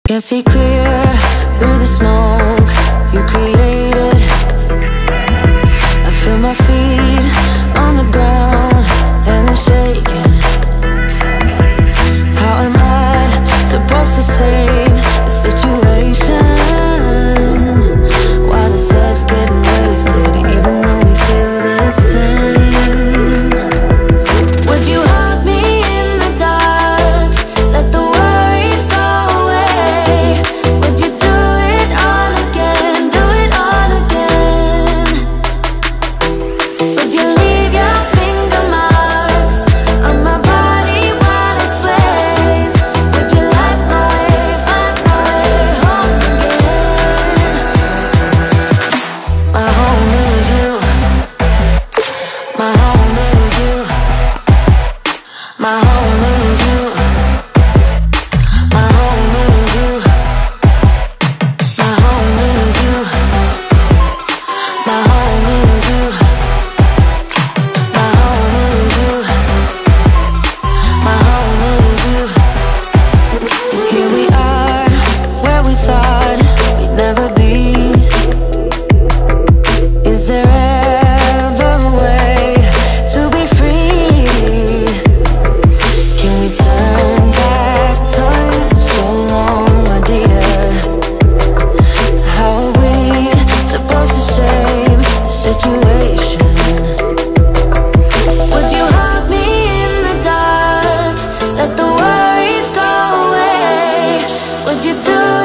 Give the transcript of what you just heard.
Can't see clear through the smoke you created. I feel my feet on the ground and they're shaking. How am I supposed to save the situation? While the steps getting wasted, even though we feel the same. Would you hug me in the dark? Let the worries go away. Would you do it all again? Do it all again? Would you leave your finger marks on my body while it sways? Would you light my way, find my way home again? My home is you. My home is you. My home is you. My home is you. My home is you. My home is you. My home is you. My home is you. Here we are, where we thought we'd never be. Is there ever a way to be free? Can we turn back time so long, my dear? How are we supposed to save the situation? Would you hug me in the dark? Let the worries go away. Would you do